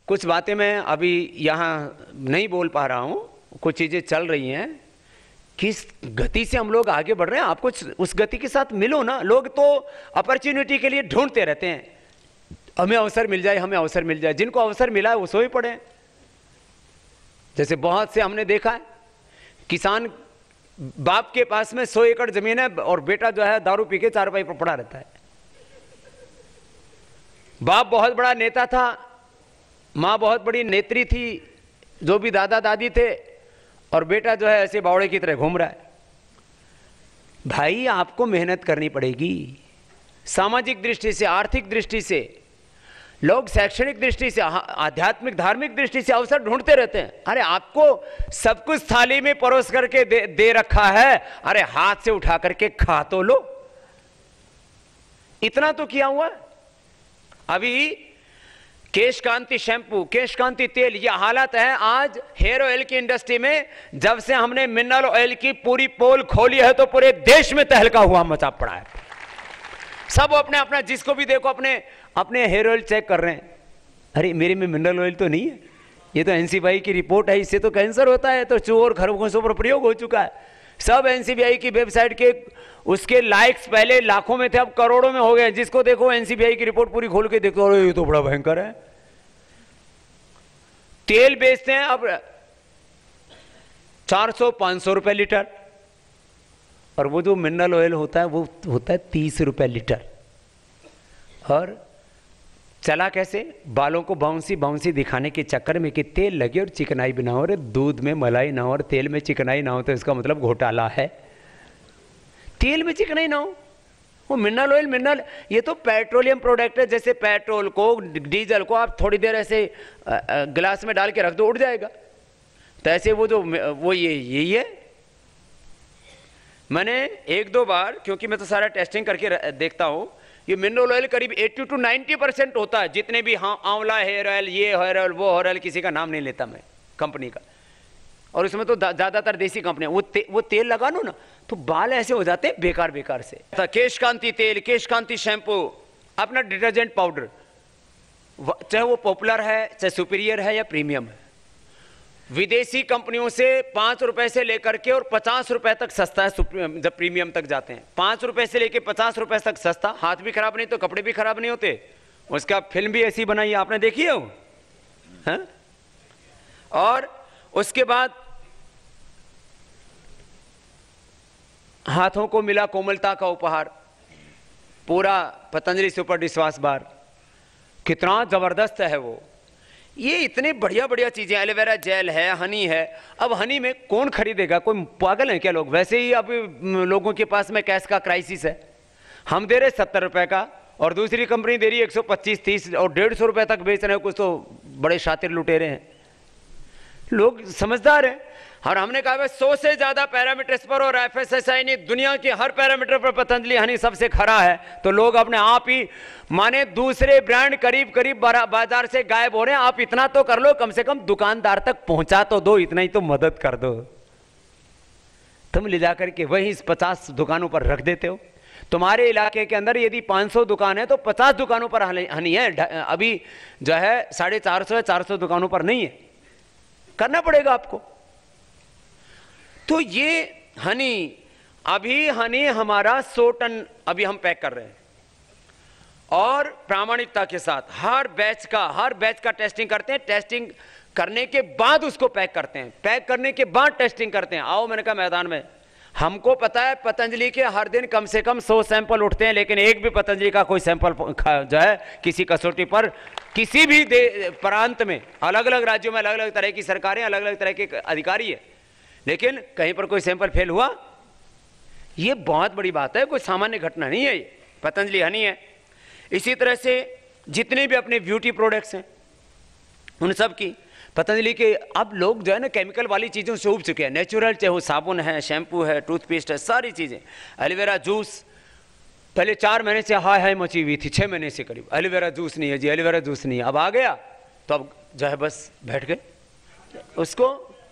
कुछ बातें मैं अभी यहाँ नहीं बोल पा रहा हूँ, कुछ चीज़ें चल रही हैं। किस गति से हम लोग आगे बढ़ रहे हैं, आपको उस गति के साथ मिलो ना। लोग तो अपॉर्चुनिटी के लिए ढूंढते रहते हैं, हमें अवसर मिल जाए, हमें अवसर मिल जाए। जिनको अवसर मिला है वो सोए पड़े हैं। जैसे बहुत से हमने देखा है, किसान बाप के पास में 100 एकड़ जमीन है और बेटा जो है दारू पी के चारपाई पर पड़ा रहता है। बाप बहुत बड़ा नेता था, माँ बहुत बड़ी नेत्री थी, जो भी दादा दादी थे, और बेटा जो है ऐसे बावड़े की तरह घूम रहा है। भाई आपको मेहनत करनी पड़ेगी। सामाजिक दृष्टि से, आर्थिक दृष्टि से, लोग शैक्षणिक दृष्टि से, आध्यात्मिक धार्मिक दृष्टि से अवसर ढूंढते रहते हैं। अरे आपको सब कुछ थाली में परोस करके दे रखा है, अरे हाथ से उठा करके खा तो लो। इतना तो किया हुआ। अभी केश कांति शैम्पू, केश कांति तेल, यह हालत है आज हेयर ऑयल की इंडस्ट्री में। जब से हमने मिनरल ऑयल की पूरी पोल खोली है तो पूरे देश में तहलका हुआ मचा पड़ा है। सब अपने अपना, जिसको भी देखो अपने अपने हेयर ऑयल चेक कर रहे हैं। अरे मेरे में मिनरल ऑयल तो नहीं है, ये तो एनसीबीआई की रिपोर्ट है, इससे तो कैंसर होता है, तो चूहों और खरगोशों पर प्रयोग हो चुका है। सब एनसीबीआई की वेबसाइट के उसके लाइक्स पहले लाखों में थे, अब करोड़ों में हो गए। जिसको देखो एनसीबीआई की रिपोर्ट पूरी खोल के देखो, अरे ये तो बड़ा भयंकर है। तेल बेचते हैं अब 400-500 रुपए लीटर, और वो जो मिनरल ऑयल होता है वो होता है 30 रुपए लीटर। और चला कैसे? बालों को बाउंसी बाउंसी दिखाने के चक्कर में कि तेल लगे और चिकनाई भी ना हो। अरे दूध में मलाई ना हो और तेल में चिकनाई ना हो तो इसका मतलब घोटाला है। तेल में चिकनाई ना हो, वो मिनरल ऑयल, मिनरल, ये तो पेट्रोलियम प्रोडक्ट है। जैसे पेट्रोल को, डीजल को आप थोड़ी देर ऐसे गिलास में डाल के रख दो, उड़ जाएगा। तो ऐसे वो यही है। मैंने 1-2 बार, क्योंकि मैं तो सारा टेस्टिंग करके देखता हूं, ये मिनरल ऑयल करीब 80 to 90% होता है। जितने भी, हाँ, आंवला हेयर ऑयल, ये हेयर ऑयल, वो हेयर ऑयल, किसी का नाम नहीं लेता मैं कंपनी का, और उसमें तो ज्यादातर देसी कंपनियां। वो तेल लगा लो ना तो बाल ऐसे हो जाते हैं बेकार बेकार से। केश कांति तेल, केश कांति शैम्पू, अपना डिटर्जेंट पाउडर, चाहे वो पॉपुलर है, चाहे सुपीरियर है या प्रीमियम है, विदेशी कंपनियों से 5 रुपए से लेकर के और 50 रुपए तक सस्ता है। जब प्रीमियम तक जाते हैं 5 रुपए से लेकर 50 रुपए तक सस्ता। हाथ भी खराब नहीं तो कपड़े भी खराब नहीं होते। उसका फिल्म भी ऐसी बनाई है, आपने देखी है वो, हाँ? और उसके बाद हाथों को मिला कोमलता का उपहार, पूरा पतंजलि सुपर डिशवॉश बार, कितना जबरदस्त है वो। ये इतने बढ़िया बढ़िया चीजें, एलोवेरा जेल है, हनी है। अब हनी में कौन खरीदेगा? कोई पागल है क्या लोग? वैसे ही अब लोगों के पास में कैश का क्राइसिस है। हम दे रहे 70 रुपए का और दूसरी कंपनी दे रही है 125, 30 और 150 रुपए तक बेच रहे हैं। कुछ तो बड़े शातिर लुटेरे हैं, लोग समझदार हैं। और हमने कहा 100 से ज्यादा पैरामीटर्स पर और एफएसएसआई ने दुनिया के हर पैरामीटर पर पतंजलि हनी सबसे खरा है। तो लोग अपने आप ही माने दूसरे ब्रांड करीब करीब बाजार से गायब हो रहे हैं। आप इतना तो कर लो, कम से कम दुकानदार तक पहुंचा तो दो, इतना ही तो मदद कर दो। तुम ले जाकर के वही 50 दुकानों पर रख देते हो। तुम्हारे इलाके के अंदर यदि 500 दुकान है तो 50 दुकानों पर हनी है। अभी जो है 450 या 400 दुकानों पर नहीं है। करना पड़ेगा आपको। तो ये हनी, अभी हनी हमारा 100 टन अभी हम पैक कर रहे हैं और प्रामाणिकता के साथ हर बैच का टेस्टिंग करते हैं। टेस्टिंग करने के बाद उसको पैक करते हैं, पैक करने के बाद टेस्टिंग करते हैं। आओ, मैंने कहा मैदान में। हमको पता है पतंजलि के हर दिन कम से कम 100 सैंपल उठते हैं, लेकिन एक भी पतंजलि का कोई सैंपल जो है किसी कसौटी पर, किसी भी प्रांत में, अलग अलग राज्यों में अलग अलग तरह की सरकारें, अलग अलग तरह के अधिकारी है, लेकिन कहीं पर कोई सैंपल फेल हुआ, ये बहुत बड़ी बात है। कोई सामान्य घटना नहीं है। ये पतंजलि हनी है। इसी तरह से जितने भी अपने ब्यूटी प्रोडक्ट्स हैं उन सब की पतंजलि के, अब लोग जो है ना केमिकल वाली चीज़ों से उब चुके हैं। नेचुरल, चाहे वो साबुन है, शैम्पू है, टूथपेस्ट है, सारी चीज़ें। एलोवेरा जूस पहले 4 महीने से हाय मची हुई थी, 6 महीने से करीब एलोवेरा जूस नहीं है जी, एलोवेरा जूस नहीं है। अब आ गया तो अब जो है बस बैठ गए उसको।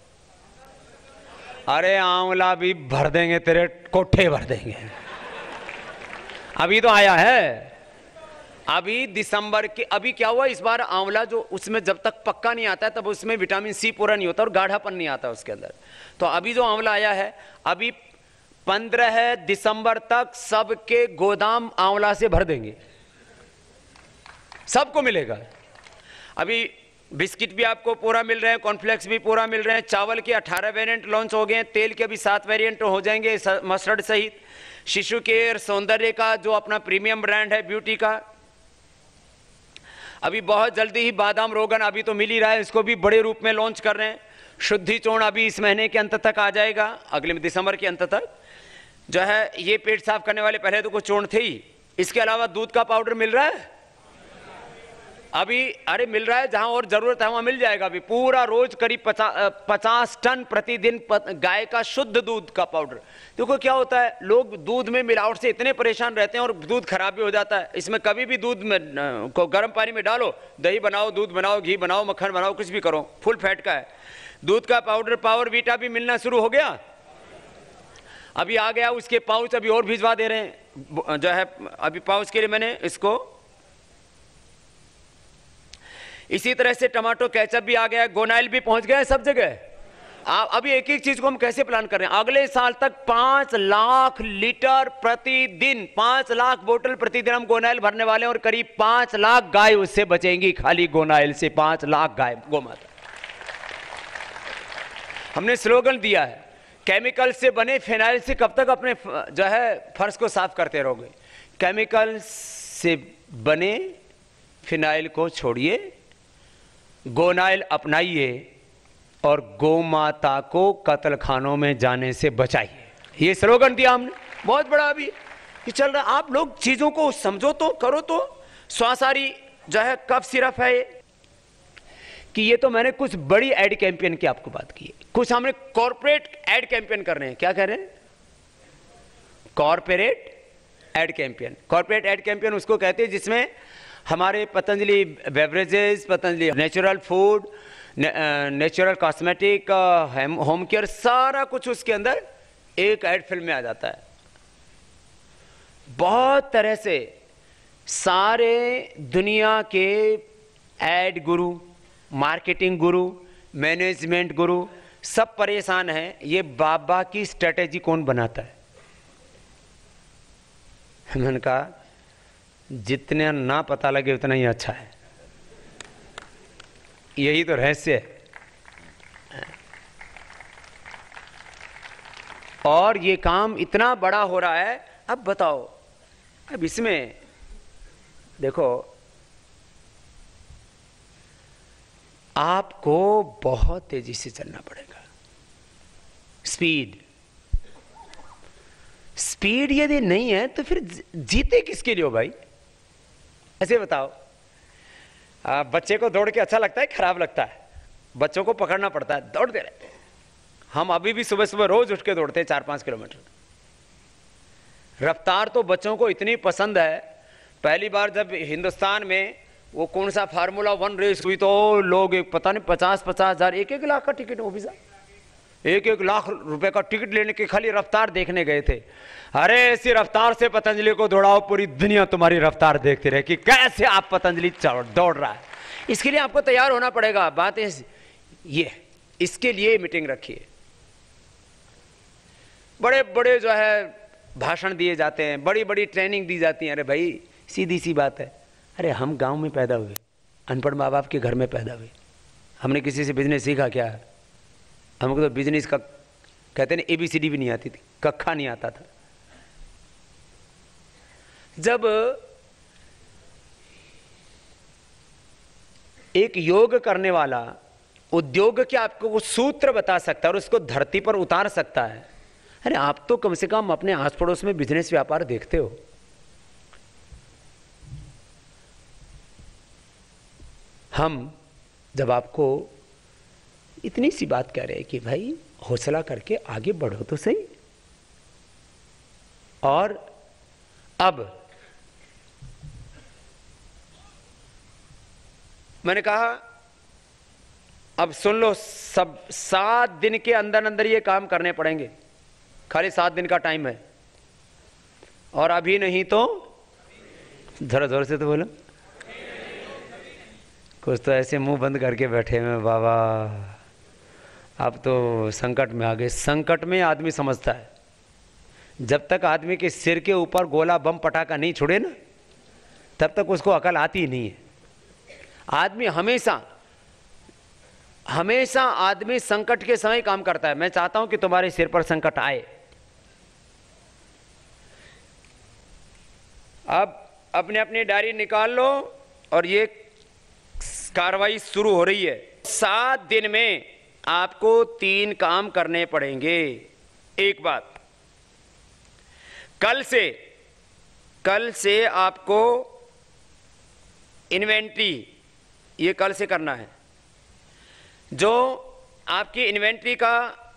अरे आंवला भी भर देंगे, तेरे कोठे भर देंगे। अभी तो आया है, अभी दिसंबर के, अभी क्या हुआ इस बार आंवला जो उसमें जब तक पक्का नहीं आता है तब उसमें विटामिन सी पूरा नहीं होता और गाढ़ापन नहीं आता उसके अंदर। तो अभी जो आंवला आया है, अभी 15 दिसंबर तक सबके गोदाम आंवला से भर देंगे, सबको मिलेगा। अभी बिस्किट भी आपको पूरा मिल रहे हैं, कॉर्नफ्लेक्स भी पूरा मिल रहे हैं, चावल के 18 वेरिएंट लॉन्च हो गए हैं, तेल के अभी 7 वेरिएंट हो जाएंगे मस्टर्ड सहित। शिशु केयर सौंदर्य का जो अपना प्रीमियम ब्रांड है ब्यूटी का, अभी बहुत जल्दी ही बादाम रोगन अभी तो मिल ही रहा है, इसको भी बड़े रूप में लॉन्च कर रहे हैं। शुद्धि चूर्ण अभी इस महीने के अंत तक आ जाएगा, अगले दिसंबर के अंत तक जो है। ये पेट साफ करने वाले पहले तो कुछ चूर्ण थे ही। इसके अलावा दूध का पाउडर मिल रहा है अभी, अरे मिल रहा है, जहां और जरूरत है वहां मिल जाएगा। अभी पूरा रोज करीब 50 टन प्रतिदिन गाय का शुद्ध दूध का पाउडर। देखो क्या होता है, लोग दूध में मिलावट से इतने परेशान रहते हैं और दूध खराब भी हो जाता है। इसमें कभी भी दूध में को गर्म पानी में डालो, दही बनाओ, दूध बनाओ, घी बनाओ, मक्खन बनाओ, कुछ भी करो, फुल फैट का है। दूध का पाउडर पावर वीटा भी मिलना शुरू हो गया, अभी आ गया। उसके पाउच अभी और भिजवा दे रहे हैं जो है। अभी पाउच के लिए मैंने इसको, इसी तरह से टमाटो केचप भी आ गया, गोनाइल भी पहुंच गया है सब जगह। अभी एक एक चीज को हम कैसे प्लान कर रहे हैं, अगले साल तक 5 लाख लीटर प्रतिदिन, 5 लाख बोतल प्रतिदिन हम गोनाइल भरने वाले हैं और करीब 5 लाख गाय उससे बचेंगी, खाली गोनाइल से 5 लाख गाय गोमाता। हमने स्लोगन दिया है, केमिकल से बने फिनाइल से कब तक अपने जो है फर्श को साफ करते रहोगे। केमिकल से बने फिनाइल को छोड़िए, गोनाइल अपनाइए और गौ माता को कत्ल खानों में जाने से बचाइए। ये स्लोगन दिया हमने, बहुत बड़ा अभी ये चल रहा। आप लोग चीजों को समझो तो, करो तो। स्वासारी जो है कफ सिरप है ये, कि ये तो मैंने कुछ बड़ी एड कैंपेन की आपको बात की है। कुछ हमने कॉर्पोरेट एड कैंपेन कर रहे हैं। क्या कह रहे हैं? Corporate ad campaign. Corporate ad campaign उसको कहते हैं जिसमें हमारे Patanjali beverages, Patanjali natural food, natural cosmetic, home care, सारा कुछ उसके अंदर एक एड फिल्म में आ जाता है। बहुत तरह से सारे दुनिया के एड गुरु, मार्केटिंग गुरु, मैनेजमेंट गुरु सब परेशान हैं, ये बाबा की स्ट्रेटेजी कौन बनाता है। मैंने कहा जितने ना पता लगे उतना ही अच्छा है, यही तो रहस्य है। और ये काम इतना बड़ा हो रहा है। अब बताओ, अब इसमें देखो आपको बहुत तेजी से चलना पड़ेगा। स्पीड यदि नहीं है तो फिर जीते किसके लिए हो भाई? ऐसे बताओ। बच्चे को दौड़ के अच्छा लगता है, खराब लगता है? बच्चों को पकड़ना पड़ता है, दौड़ते रहते हैं। हम अभी भी सुबह सुबह रोज उठ के दौड़ते हैं 4-5 किलोमीटर। रफ्तार तो बच्चों को इतनी पसंद है। पहली बार जब हिंदुस्तान में वो कौन सा फार्मूला 1 रेस हुई तो लोग पता नहीं 50-50 हजार, 1-1 लाख का टिकट, वो भी 1-1 लाख रुपए का टिकट लेने के खाली रफ्तार देखने गए थे। अरे ऐसी रफ्तार से पतंजलि को दौड़ाओ, पूरी दुनिया तुम्हारी रफ्तार देखती रहे कि कैसे आप पतंजलि दौड़ रहा है। इसके लिए आपको तैयार होना पड़ेगा। बात ये, इसके लिए मीटिंग रखिए। बड़े बड़े जो है भाषण दिए जाते हैं, बड़ी बड़ी ट्रेनिंग दी जाती है। अरे भाई सीधी सी बात है, अरे हम गांव में पैदा हुए, अनपढ़ माँ बाप के घर में पैदा हुए, हमने किसी से बिजनेस सीखा क्या? हमको तो बिजनेस का कहते हैं ABCD भी नहीं आती थी, कक्खा नहीं आता था। जब एक योग करने वाला उद्योग के आपको वो सूत्र बता सकता है और उसको धरती पर उतार सकता है, अरे आप तो कम से कम अपने आस पड़ोस में बिजनेस व्यापार देखते हो। हम जब आपको इतनी सी बात कह रहे हैं कि भाई हौसला करके आगे बढ़ो तो सही। और अब मैंने कहा अब सुन लो, सब 7 दिन के अंदर अंदर ये काम करने पड़ेंगे। खाली 7 दिन का टाइम है, और अभी नहीं तो जरा जोर से तो बोलो। कुछ तो ऐसे मुंह बंद करके बैठे हुए बाबा, अब तो संकट में आ गए। संकट में आदमी समझता है, जब तक आदमी के सिर के ऊपर गोला बम पटाखा नहीं छुड़े ना, तब तक उसको अकल आती ही नहीं है। आदमी हमेशा आदमी संकट के समय काम करता है। मैं चाहता हूं कि तुम्हारे सिर पर संकट आए। अब अपने अपनी डायरी निकाल लो और ये कार्रवाई शुरू हो रही है। 7 दिन में आपको 3 काम करने पड़ेंगे। एक बात, कल से आपको इन्वेंट्री, ये कल से करना है। जो आपकी इन्वेंट्री का,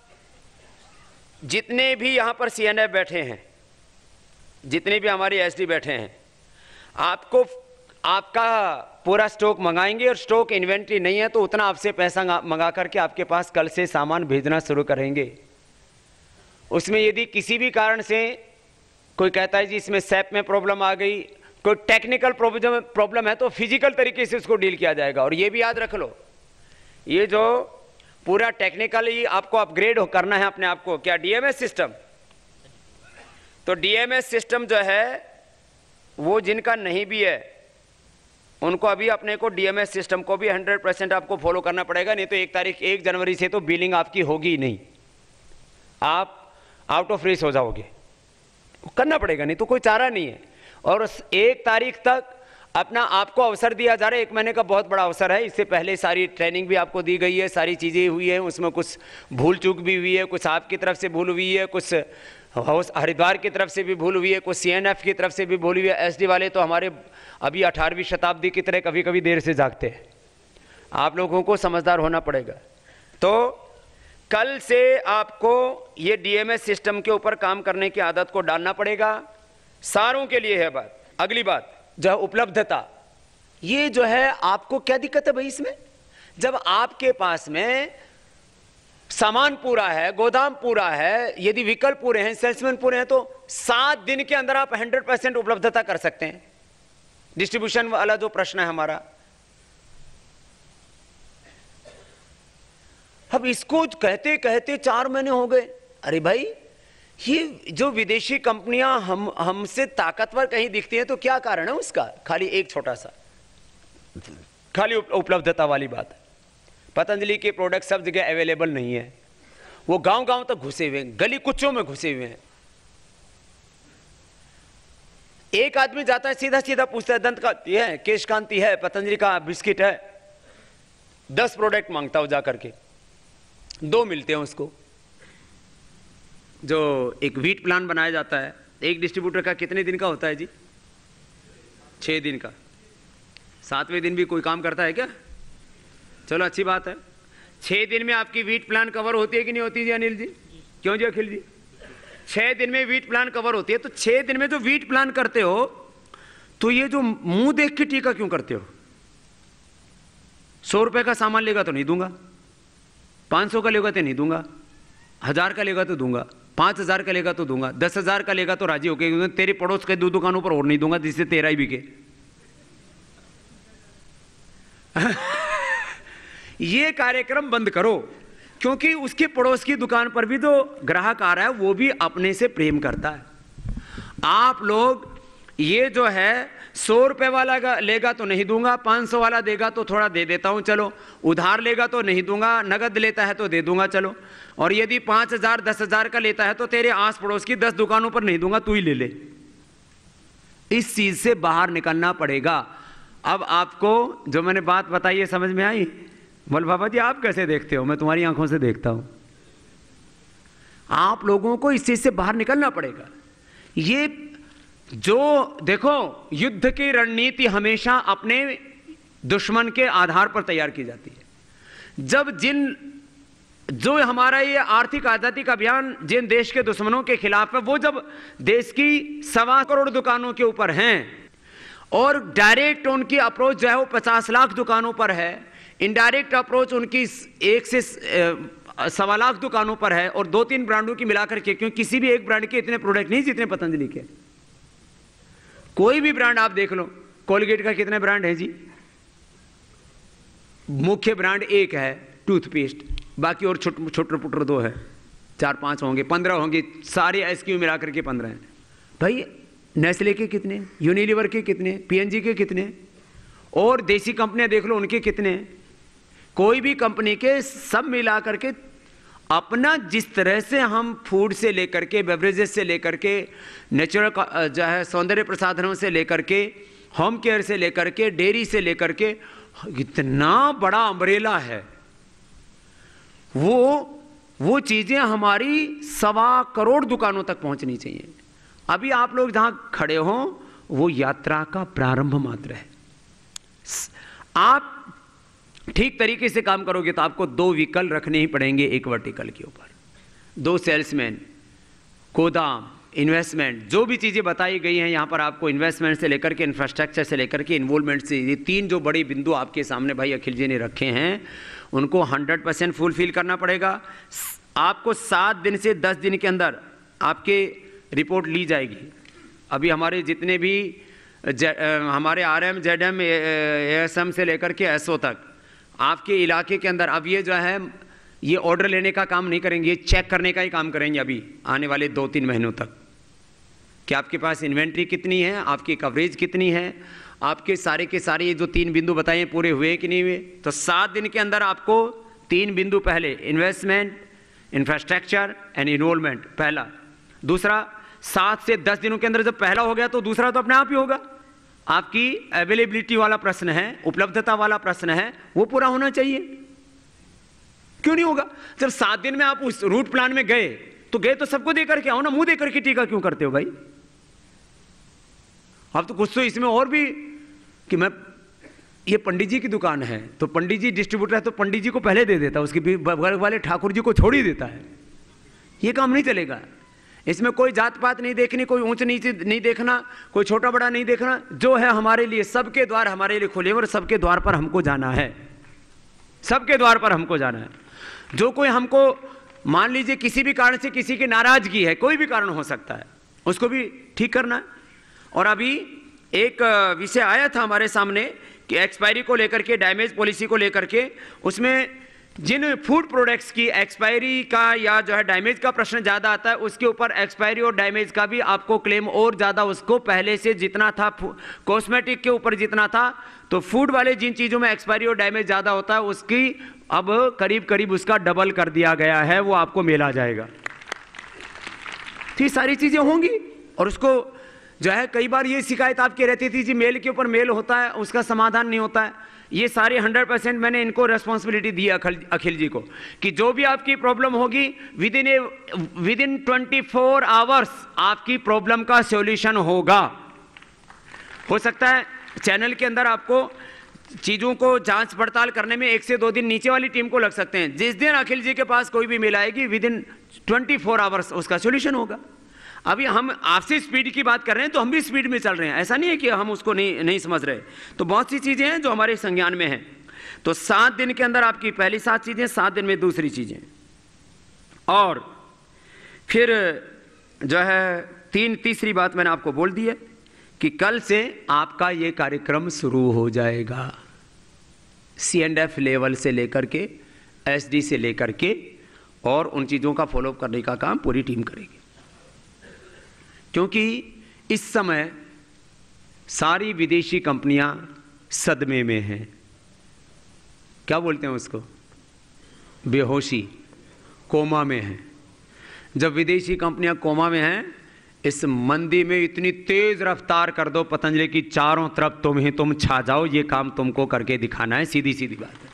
जितने भी यहां पर सीएनएफ बैठे हैं, जितने भी हमारे एसडी बैठे हैं, आपको आपका पूरा स्टॉक मंगाएंगे और स्टॉक इन्वेंट्री नहीं है तो उतना आपसे पैसा मंगा करके आपके पास कल से सामान भेजना शुरू करेंगे। उसमें यदि किसी भी कारण से कोई कहता है जी इसमें सैप में प्रॉब्लम आ गई, कोई टेक्निकल प्रॉब्लम है, तो फिजिकल तरीके से उसको डील किया जाएगा। और ये भी याद रख लो, ये जो पूरा टेक्निकली आपको अपग्रेड करना है अपने आप को, क्या डीएमएस सिस्टम, तो डीएमएस सिस्टम जो है वो जिनका नहीं भी है उनको अभी अपने को डीएमएस सिस्टम को भी 100% आपको फॉलो करना पड़ेगा। नहीं तो 1 जनवरी से तो बिलिंग आपकी होगी ही नहीं, आप आउट ऑफ रेस हो जाओगे। करना पड़ेगा, नहीं तो कोई चारा नहीं है। और 1 तारीख तक अपना आपको अवसर दिया जा रहा है। 1 महीने का बहुत बड़ा अवसर है। इससे पहले सारी ट्रेनिंग भी आपको दी गई है, सारी चीज़ें हुई है, उसमें कुछ भूल चूक भी हुई है, कुछ आपकी तरफ से भूल हुई है, कुछ हरिद्वार की तरफ से भी भूल हुई है, कुछ सीएनएफ की तरफ से भी भूल हुई है। एसडी वाले तो हमारे अभी 18वीं शताब्दी की तरह कभी कभी देर से जागते हैं। आप लोगों को समझदार होना पड़ेगा। तो कल से आपको ये डीएमएस सिस्टम के ऊपर काम करने की आदत को डालना पड़ेगा। सारों के लिए है बात। अगली बात जो है उपलब्धता, ये जो है आपको क्या दिक्कत है भाई इसमें? जब आपके पास में सामान पूरा है, गोदाम पूरा है, यदि विकल्प पूरे हैं, सेल्समैन पूरे हैं, तो 7 दिन के अंदर आप 100% उपलब्धता कर सकते हैं। डिस्ट्रीब्यूशन वाला जो प्रश्न है हमारा, अब इसको कहते कहते 4 महीने हो गए। अरे भाई, ये जो विदेशी कंपनियां हमसे ताकतवर कहीं दिखती हैं तो क्या कारण है उसका? खाली एक छोटा सा, खाली उपलब्धता वाली बात है। पतंजलि के प्रोडक्ट सब जगह अवेलेबल नहीं है। वो गांव गांव तक घुसे हुए हैं, गली कुच्चों में घुसे हुए हैं। एक आदमी जाता है, सीधा सीधा पूछता है दंत कांति है, केश कांति है, पतंजलि का बिस्किट है, 10 प्रोडक्ट मांगता हो जाकर के, 2 मिलते हैं उसको। जो एक वीट प्लान बनाया जाता है, एक डिस्ट्रीब्यूटर का कितने दिन का होता है जी? 6 दिन का। 7वें दिन भी कोई काम करता है क्या? चलो अच्छी बात है। 6 दिन में आपकी वीट प्लान कवर होती है कि नहीं होती जी अनिल जी? क्यों जी अखिल जी? 6 दिन में वीट प्लान कवर होती है। तो 6 दिन में जो वीट प्लान करते हो, तो ये जो मुंह देख के टीका क्यों करते हो? 100 रुपए का सामान लेगा तो नहीं दूंगा, 500 का लेगा तो नहीं दूंगा, 1000 का लेगा तो दूंगा, 5000 का लेगा तो दूंगा, 10,000 का लेगा तो राजी होके, तेरे पड़ोस के 2 दुकानों पर और नहीं दूंगा जिससे तेरा ही बिके। ये कार्यक्रम बंद करो, क्योंकि उसके पड़ोस की दुकान पर भी तो ग्राहक आ रहा है, वो भी अपने से प्रेम करता है। आप लोग ये जो है 100 रुपए वाला लेगा तो नहीं दूंगा, 500 वाला देगा तो थोड़ा दे देता हूं, चलो, उधार लेगा तो नहीं दूंगा, नगद लेता है तो दे दूंगा, चलो, और यदि 5,000 10,000 का लेता है तो तेरे आस पड़ोस की 10 दुकानों पर नहीं दूंगा, तू ही ले ले। इस चीज से बाहर निकलना पड़ेगा। अब आपको जो मैंने बात बताई है समझ में आई? बोल बाबा जी आप कैसे देखते हो? मैं तुम्हारी आंखों से देखता हूं। आप लोगों को इस चीज से बाहर निकलना पड़ेगा। ये जो देखो, युद्ध की रणनीति हमेशा अपने दुश्मन के आधार पर तैयार की जाती है। जब जो हमारा ये आर्थिक आजादी का अभियान जिन देश के दुश्मनों के खिलाफ है, वो जब देश की 1.25 करोड़ दुकानों के ऊपर हैं और डायरेक्ट उनकी अप्रोच जो है वो 50 लाख दुकानों पर है, इनडायरेक्ट अप्रोच उनकी 1 से 1.25 लाख दुकानों पर है, और 2-3 ब्रांडों की मिलाकर के, क्योंकि किसी भी एक ब्रांड के इतने प्रोडक्ट नहीं जितने पतंजलि के, कोई भी ब्रांड आप देख लो, कोलगेट का कितने ब्रांड है जी? मुख्य ब्रांड एक है टूथपेस्ट, बाकी और छोटे पुटर दो है, 4-5 होंगे, 15 होंगे, सारे एसक्यू मिला करके 15 हैं। भाई नेस्ले के कितने, यूनिलीवर के कितने, पीएनजी के कितने, और देसी कंपनियां देख लो उनके कितने। कोई भी कंपनी के सब मिला करके अपना जिस तरह से हम फूड से लेकर के, बेवरेजेस से लेकर के, नेचुरल जो है सौंदर्य प्रसाधनों से लेकर के, होम केयर से लेकर के, डेयरी से लेकर के, इतना बड़ा अम्ब्रेला है। वो चीजें हमारी 1.25 करोड़ दुकानों तक पहुंचनी चाहिए। अभी आप लोग जहां खड़े हो वो यात्रा का प्रारंभ मात्र है। आप ठीक तरीके से काम करोगे तो आपको 2 व्हीकल रखने ही पड़ेंगे एक वर्टिकल के ऊपर, 2 सेल्समैन, गोदाम, इन्वेस्टमेंट, जो भी चीज़ें बताई गई हैं यहाँ पर आपको इन्वेस्टमेंट से लेकर के, इंफ्रास्ट्रक्चर से लेकर के, इन्वॉल्वमेंट से, ये 3 जो बड़े बिंदु आपके सामने भाई अखिल जी ने रखे हैं उनको 100% फुलफिल करना पड़ेगा। आपको 7 दिन से 10 दिन के अंदर आपके रिपोर्ट ली जाएगी। अभी हमारे जितने भी हमारे RM, ZM, ASM से लेकर के SO तक आपके इलाके के अंदर, अब ये जो है ये ऑर्डर लेने का काम नहीं करेंगे, ये चेक करने का ही काम करेंगे अभी आने वाले 2-3 महीनों तक कि आपके पास इन्वेंट्री कितनी है, आपकी कवरेज कितनी है, आपके सारे के सारे ये जो 3 बिंदु बताए पूरे हुए कि नहीं हुए। तो 7 दिन के अंदर आपको 3 बिंदु, पहले इन्वेस्टमेंट, इंफ्रास्ट्रक्चर एंड इन्वॉल्वमेंट पहला, दूसरा 7 से 10 दिनों के अंदर जब पहला हो गया तो दूसरा तो अपने आप ही होगा। आपकी अवेलेबिलिटी वाला प्रश्न है, उपलब्धता वाला प्रश्न है, वो पूरा होना चाहिए। क्यों नहीं होगा? जब 7 दिन में आप उस रूट प्लान में गए तो गए तो सबको देकर के आओ ना, मुंह देकर के टीका क्यों करते हो भाई? अब तो कुछ तो इसमें और भी कि मैं, ये पंडित जी की दुकान है तो पंडित जी डिस्ट्रीब्यूटर है तो पंडित जी को पहले दे देता है, उसके बगल वाले ठाकुर जी को छोड़ ही देता है। ये काम नहीं चलेगा। इसमें कोई जात पात नहीं देखनी, कोई ऊंच नीचे नहीं देखना, कोई छोटा बड़ा नहीं देखना। जो है हमारे लिए, सबके द्वार हमारे लिए खुले और सबके द्वार पर हमको जाना है, सबके द्वार पर हमको जाना है। जो कोई हमको, मान लीजिए किसी भी कारण से किसी की नाराजगी है, कोई भी कारण हो सकता है, उसको भी ठीक करना है। और अभी एक विषय आया था हमारे सामने कि एक्सपायरी को लेकर के, डैमेज पॉलिसी को लेकर के, उसमें जिन फूड प्रोडक्ट्स की एक्सपायरी का या जो है डैमेज का प्रश्न ज़्यादा आता है, उसके ऊपर एक्सपायरी और डैमेज का भी आपको क्लेम और ज़्यादा, उसको पहले से जितना था कॉस्मेटिक के ऊपर जितना था, तो फूड वाले जिन चीज़ों में एक्सपायरी और डैमेज ज़्यादा होता है उसकी अब करीब करीब उसका डबल कर दिया गया है, वो आपको मिला जाएगा। तो ये सारी चीज़ें होंगी। और उसको जो है कई बार ये शिकायत आपकी रहती थी जी मेल के ऊपर मेल होता है, उसका समाधान नहीं होता है। ये सारे 100% मैंने इनको रेस्पॉन्सिबिलिटी दी अखिल जी को कि जो भी आपकी प्रॉब्लम होगी विदिन 24 आवर्स आपकी प्रॉब्लम का सॉल्यूशन होगा। हो सकता है चैनल के अंदर आपको चीज़ों को जांच पड़ताल करने में 1 से 2 दिन नीचे वाली टीम को लग सकते हैं। जिस दिन अखिल जी के पास कोई भी मेल आएगी विदिन 24 आवर्स उसका सॉल्यूशन होगा। अभी हम आपसे स्पीड की बात कर रहे हैं तो हम भी स्पीड में चल रहे हैं, ऐसा नहीं है कि हम उसको नहीं समझ रहे। तो बहुत सी चीज़ें हैं जो हमारे संज्ञान में हैं। तो 7 दिन के अंदर आपकी पहली 7 चीज़ें, 7 दिन में दूसरी चीज़ें, और फिर जो है तीसरी बात मैंने आपको बोल दी है कि कल से आपका ये कार्यक्रम शुरू हो जाएगा। C&F लेवल से लेकर के SD से लेकर के, और उन चीज़ों का फॉलोअप करने का काम पूरी टीम करेगी। क्योंकि इस समय सारी विदेशी कंपनियां सदमे में हैं। क्या बोलते हैं उसको? बेहोशी, कोमा में हैं। जब विदेशी कंपनियां कोमा में हैं, इस मंदी में इतनी तेज रफ्तार कर दो पतंजलि की, चारों तरफ तुम छा जाओ, ये काम तुमको करके दिखाना है। सीधी सीधी बात है।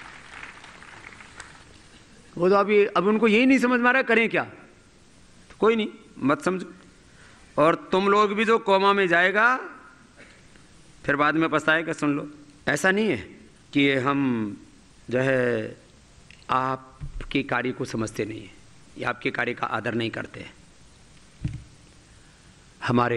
वो तो अभी उनको यही नहीं समझ में आ रहा करें क्या। तो कोई नहीं, मत समझो। और तुम लोग भी जो कोमा में जाएगा फिर बाद में पछताएगा। सुन लो, ऐसा नहीं है कि हम जो है आपके कार्य को समझते नहीं है या आपके कार्य का आदर नहीं करते हैं। हमारे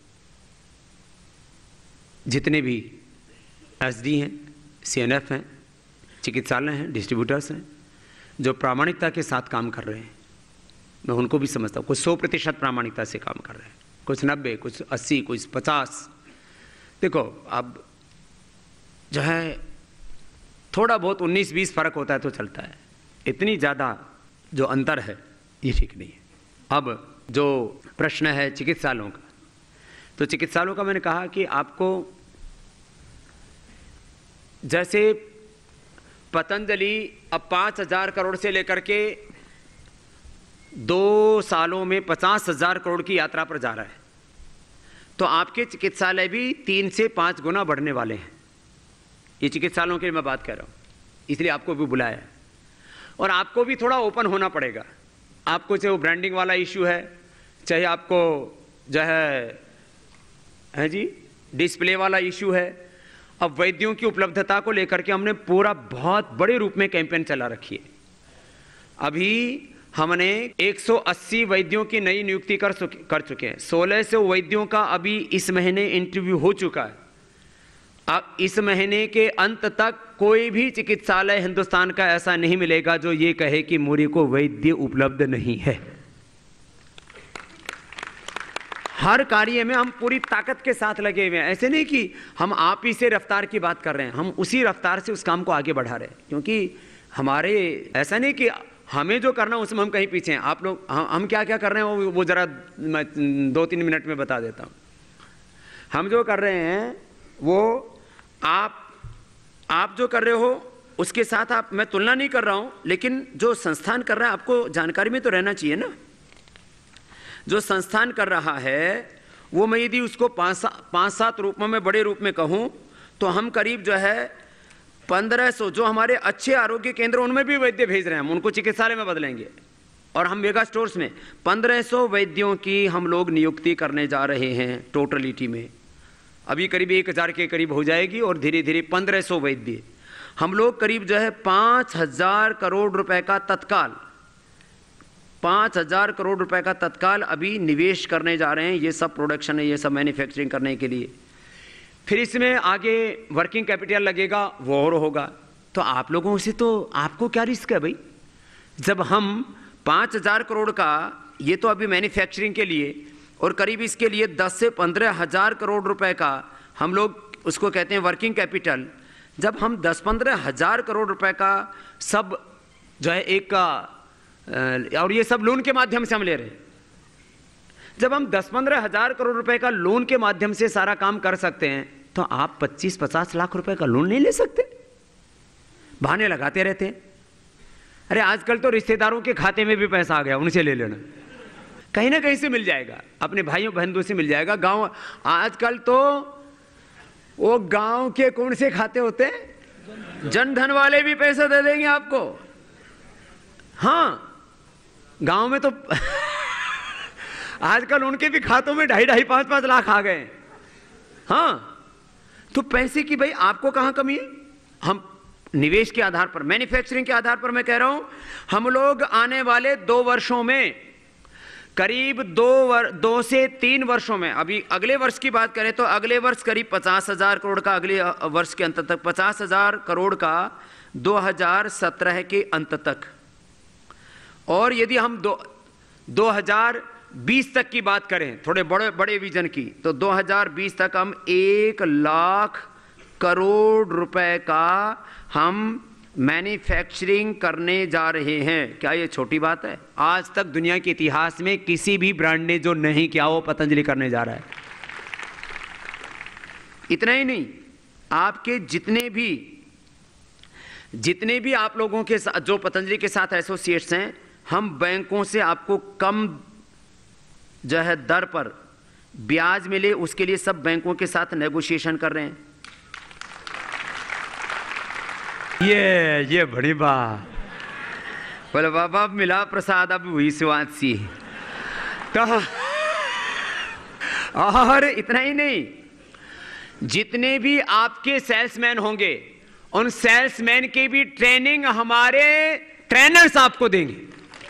जितने भी SD हैं, C&F हैं, चिकित्सालय हैं, डिस्ट्रीब्यूटर्स हैं, जो प्रामाणिकता के साथ काम कर रहे हैं, मैं उनको भी समझता हूँ। कुछ 100% प्रामाणिकता से काम कर रहे हैं, कुछ 90, कुछ 80, कुछ 50। देखो अब जो है थोड़ा बहुत 19-20 फर्क होता है तो चलता है, इतनी ज़्यादा जो अंतर है ये ठीक नहीं है। अब जो प्रश्न है चिकित्सालयों का, तो चिकित्सालयों का मैंने कहा कि आपको जैसे पतंजलि अब 5,000 करोड़ से लेकर के 2 सालों में 50,000 करोड़ की यात्रा पर जा रहा है, तो आपके चिकित्सालय भी 3 से 5 गुना बढ़ने वाले हैं। ये चिकित्सालयों के लिए मैं बात कर रहा हूँ, इसलिए आपको भी बुलाया है। और आपको भी थोड़ा ओपन होना पड़ेगा। आपको चाहे वो ब्रांडिंग वाला इशू है, चाहे आपको जो है जी डिस्प्ले वाला इशू है। अब वैद्यों की उपलब्धता को लेकर के हमने पूरा बहुत बड़े रूप में कैंपेन चला रखी है। अभी हमने 180 वैद्यों की नई नियुक्ति कर चुके हैं। 1600 वैद्यों का अभी इस महीने इंटरव्यू हो चुका है। अब इस महीने के अंत तक कोई भी चिकित्सालय हिंदुस्तान का ऐसा नहीं मिलेगा जो ये कहे कि मुझे को वैद्य उपलब्ध नहीं है। हर कार्य में हम पूरी ताकत के साथ लगे हुए हैं। ऐसे नहीं कि हम आप ही से रफ्तार की बात कर रहे हैं, हम उसी रफ्तार से उस काम को आगे बढ़ा रहे हैं। क्योंकि हमारे ऐसा नहीं कि हमें जो करना उसमें हम कहीं पीछे हैं। आप लोग हम क्या क्या कर रहे हैं वो जरा मैं 2-3 मिनट में बता देता हूँ। हम जो कर रहे हैं वो आप जो कर रहे हो उसके साथ आप, मैं तुलना नहीं कर रहा हूँ, लेकिन जो संस्थान कर रहा है आपको जानकारी में तो रहना चाहिए ना। जो संस्थान कर रहा है वो मैं यदि उसको 5-7 रूपों में बड़े रूप में कहूँ तो हम करीब जो है 1500 जो हमारे अच्छे आरोग्य केंद्र उनमें भी वैद्य भेज रहे हैं, हम उनको चिकित्सालय में बदलेंगे। और हम मेगा स्टोर्स में 1500 वैद्यों की हम लोग नियुक्ति करने जा रहे हैं टोटलिटी में। अभी करीब 1000 के करीब हो जाएगी और धीरे धीरे 1500 वैद्य हम लोग करीब जो है 5000 करोड़ रुपए का तत्काल 5000 करोड़ रुपए का तत्काल अभी निवेश करने जा रहे हैं। ये सब प्रोडक्शन है, ये सब मैन्युफैक्चरिंग करने के लिए। फिर इसमें आगे वर्किंग कैपिटल लगेगा, वो और होगा। तो आप लोगों से तो आपको क्या रिस्क है भाई? जब हम 5000 करोड़ का, ये तो अभी मैन्युफैक्चरिंग के लिए, और करीब इसके लिए 10 से 15 हजार करोड़ रुपए का हम लोग उसको कहते हैं वर्किंग कैपिटल। जब हम 10-15 हजार करोड़ रुपए का सब जो है एक का, और ये सब लोन के माध्यम से हम ले रहे हैं। जब हम 10-15 हजार करोड़ रुपए का लोन के माध्यम से सारा काम कर सकते हैं तो आप 25-50 लाख रुपए का लोन नहीं ले सकते? बहाने लगाते रहते हैं। अरे आजकल तो रिश्तेदारों के खाते में भी पैसा आ गया, उनसे ले लेना, कहीं ना कहीं से मिल जाएगा, अपने भाइयों बहनों से मिल जाएगा। गांव आजकल तो वो गांव के कौन से खाते होते हैं, जनधन वाले भी पैसा दे देंगे आपको। हाँ, गांव में तो आजकल उनके भी खातों में 2.5 5-5 लाख आ गए। हाँ, तो पैसे की भाई आपको कहां कमी है? हम निवेश के आधार पर, मैन्युफैक्चरिंग के आधार पर मैं कह रहा हूं, हम लोग आने वाले 2 वर्षों में करीब 2 से 3 वर्षों में, अभी अगले वर्ष की बात करें तो अगले वर्ष करीब 50,000 करोड़ का, अगले वर्ष के अंत तक 50,000 करोड़ का 2017 के अंत तक। और यदि हम 2020 तक की बात करें, थोड़े बड़े विजन की, तो 2020 तक हम 1 लाख करोड़ रुपए का हम मैन्युफैक्चरिंग करने जा रहे हैं। क्या ये छोटी बात है? आज तक दुनिया के इतिहास में किसी भी ब्रांड ने जो नहीं किया वो पतंजलि करने जा रहा है। इतना ही नहीं, आपके जितने भी आप लोगों के साथ जो पतंजलि के साथ एसोसिएट्स हैं, हम बैंकों से आपको कम जो है दर पर ब्याज मिले उसके लिए सब बैंकों के साथ नेगोशिएशन कर रहे हैं। ये बड़ी बात बोले बाबा, मिला प्रसाद अब हुई स्वाद सी। तो और इतना ही नहीं, जितने भी आपके सेल्समैन होंगे उन सेल्समैन की भी ट्रेनिंग हमारे ट्रेनर्स आपको देंगे।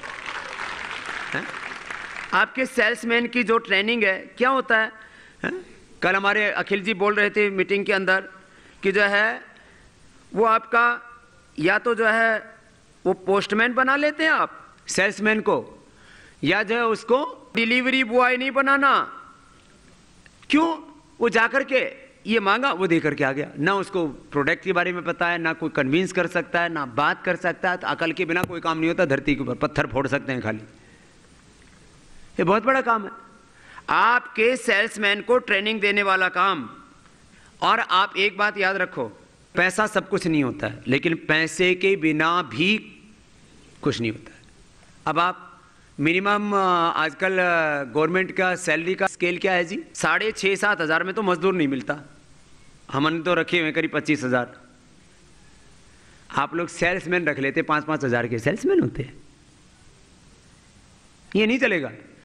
आपके सेल्समैन की जो ट्रेनिंग है, क्या होता है? कल हमारे अखिल जी बोल रहे थे मीटिंग के अंदर कि जो है वो आपका या तो जो है वो पोस्टमैन बना लेते हैं आप सेल्समैन को, या जो है उसको डिलीवरी बॉय नहीं बनाना, क्यों? वो जाकर के ये मांगा, वो दे करके आ गया। ना उसको प्रोडक्ट के बारे में पता है, ना कोई कन्विंस कर सकता है, ना बात कर सकता है। तो अकल के बिना कोई काम नहीं होता धरती के ऊपर, पत्थर फोड़ सकते हैं खाली। ये बहुत बड़ा काम है, आपके सेल्समैन को ट्रेनिंग देने वाला काम। और आप एक बात याद रखो, पैसा सब कुछ नहीं होता है, लेकिन पैसे के बिना भी कुछ नहीं होता है। अब आप मिनिमम आजकल गवर्नमेंट का सैलरी का स्केल क्या है जी? 6,500-7 हज़ार में तो मजदूर नहीं मिलता। हमने तो रखे हुए करीब 25,000। आप लोग सेल्समैन रख लेते, 5-5 हज़ार के सेल्समैन होते हैं। ये नहीं चलेगा।